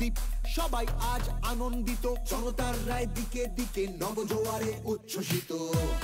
কাকদ্বীপ সবাই আজ আনন্দিত, জনতার রায় দিকে দিকে নবজোয়ারে উচ্ছ্বসিত।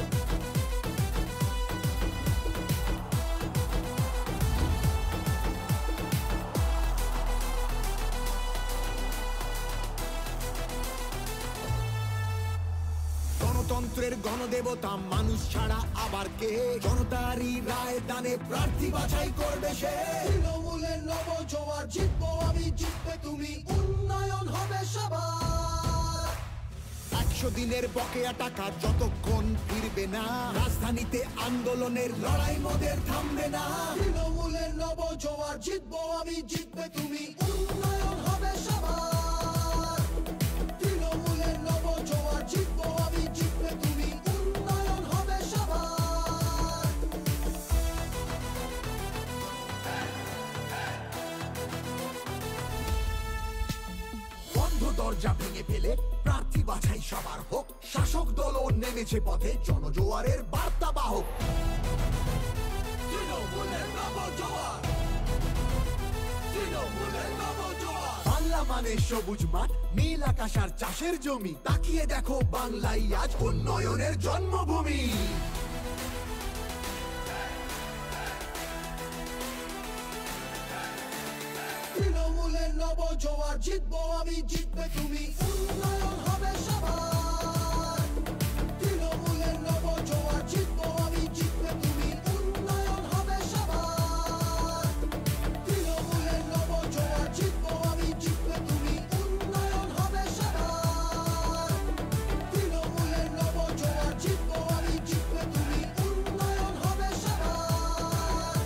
গণতন্ত্রের গণদেবতা মানুষ ছাড়া আবার কে, জনতারই রায় দানে প্রার্থী বাছাই করবে সে। তৃণমূলের নবজোয়ার, জিতবো আমি জিতবে তুমি, উন্নয়ন হবে সবার। 100 দিনের বকেয়া টাকা যতক্ষণ ফিরবে না, রাজধানীতে আন্দোলনের লড়াই মোদের থামবে না। তৃণমূলের নবজোয়ার, জিতবো আমি জিতবে তুমি, উন্নয়ন হবে সবার। তৃণমূলের নবজোয়ার, জিতবো আমি জিতবে তুমি, উন্নয়ন হবে সবার। বন্ধ দরজা ভেঙে ফেলে প্রার্থী বাছাই সবার হোক, শাসক দলও নেমেছে পথে জনজোয়ারের বার্তা বাহক। তৃণমূলের নবজোয়ার, তৃণমূলের নবজোয়ার। বাংলা মানে সবুজ মাঠ, নীল আকাশ আর চাষের জমি, তাকিয়ে দেখো বাংলাই আজ উন্নয়নের জন্মভূমি। তৃণমূলের নবজোয়ার, জিতবো আমি জিতবে তুমি, উন্নয়ন হবে সবার। তৃণমূলের নবজোয়ার, জিতবো আমি জিতবে তুমি, উন্নয়ন হবে সবার। তৃণমূলের নবজোয়ার, জিতবো আমি জিতবে তুমি, উন্নয়ন হবে সবার। তৃণমূলের নবজোয়ার, জিতবো আমি জিতবে তুমি, উন্নয়ন হবে সবার।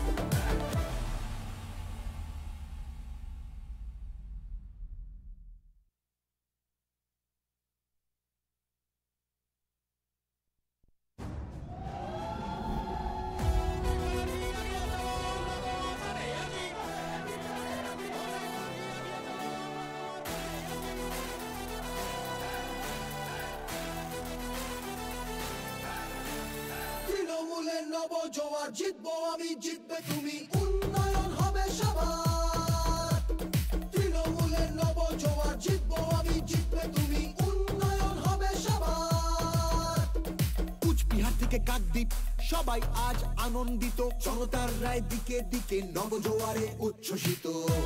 তৃণমূলের নবজোয়ার, জিতবো আমি জিতবে তুমি, উন্নয়ন হবে সবার। তৃণমূলের নবজোয়ার, জিতবো আমি জিতবে তুমি, উন্নয়ন হবে সবার। কুচবিহার থেকে কাকদ্বীপ সবাই আজ আনন্দিত, জনতার রায় দিকে দিকে নবজোয়ারে উচ্ছ্বসিত।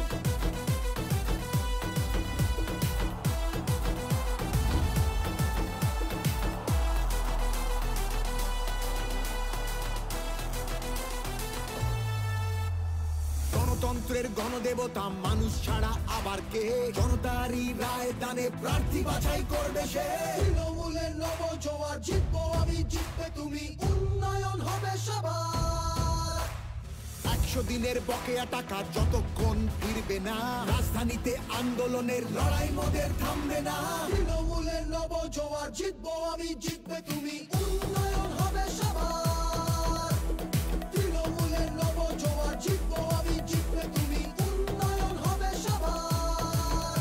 গণতন্ত্রের গণদেবতা মানুষ ছাড়া আবার কে, জনতারই রায় দানে প্রার্থী বাছাই করবে সে। তৃণমূলের নবজোয়ার, জিতবো আমি জিতবে তুমি, উন্নয়ন হবে সবার। 100 দিনের বকেয়া টাকা যতক্ষণ ফিরবে না, রাজধানীতে আন্দোলনের লড়াই মোদের থামবে না। তৃণমূলের নবজোয়ার, জিতবো আমি জিতবে তুমি, উন্নয়ন হবে সবার। তৃণমূলের নবজোয়ার, জিতবো আমি জিতবে তুমি, উন্নয়ন হবে সবার।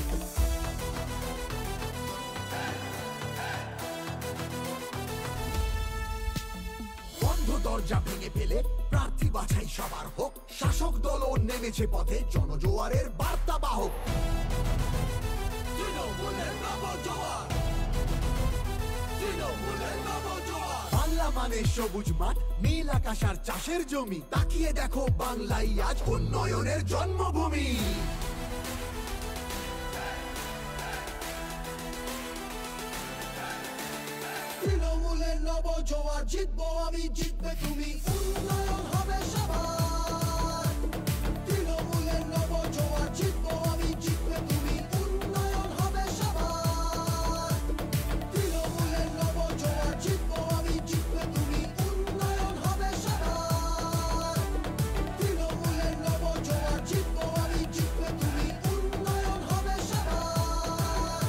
বন্ধ দরজা ভেঙে ফেলে প্রার্থী বাছাই সবার হোক, শাসক দলও নেমেছে পথে জনজোয়ারের বার্তা বাহক। তৃণমূলের নবজোয়ার, তৃণমূলের নবজোয়ার। বাংলা মানে সবুজ মাঠ, নীল আকাশ আর চাষের জমি, তাকিয়ে দেখো বাংলাই আজ উন্নয়নের জন্মভূমি। তৃণমূলের নবজোয়ার, জিতবো আমি জিতবে তুমি, উন্নয়ন হবে সবার। তৃণমূলের নবজোয়ার, জিতবো আমি জিতবে তুমি, উন্নয়ন হবে সবার। তৃণমূলের নবজোয়ার, জিতবো আমি জিতবে তুমি, উন্নয়ন হবে সবার। তৃণমূলের নবজোয়ার, জিতবো আমি জিতবে তুমি, উন্নয়ন হবে সবার।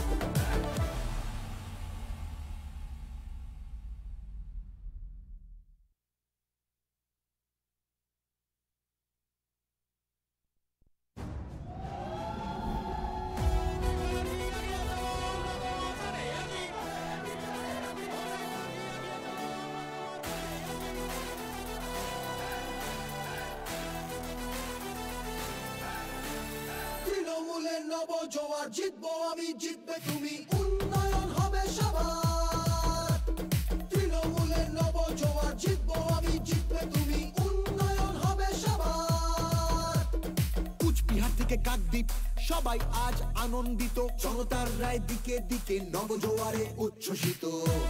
জিতবো আমি জিতবে তুমি উন্নয়ন হবে সবার তৃণমূলের নবজোয়ার জিতবো আমি জিতবে তুমি উন্নয়ন হবে সবার কুচবিহার থেকে কাকদ্বীপ সবাই আজ আনন্দিত জনতার রায় দিকে দিকে নবজোয়ারে উচ্ছ্বসিত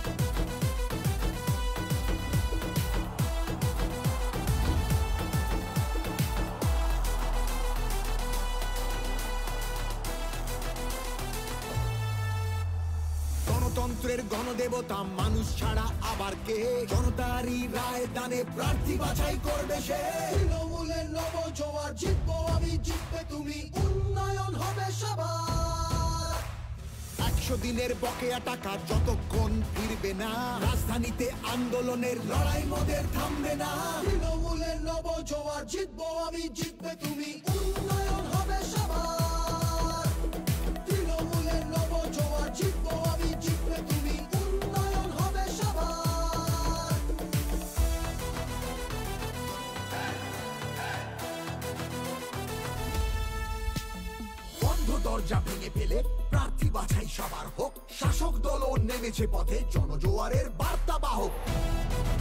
গণতন্ত্রের গণদেবতা মানুষ ছাড়া আবার কে জনতারই রায় দানে প্রার্থী বাছাই করবে সে তৃণমূলের নবজোয়ার জিতবো আমি জিতবে তুমি উন্নয়ন হবে সবার 100 দিনের বকেয়া টাকা যতক্ষণ ফিরবে না রাজধানীতে আন্দোলনের লড়াই মোদের থামবে না তৃণমূলের নবজোয়ার জিতবো আমি জিতবে তুমি উন্নয়ন হবে সবার তৃণমূলের নবজোয়ার জিতবো আমি জিতবে তুমি উন্নয়ন হবে সবার বন্ধ দরজা ভেঙে ফেলে প্রার্থী বাছাই সবার হোক শাসক দলও নেমেছে পথে জনজোয়ারের বার্তা বাহক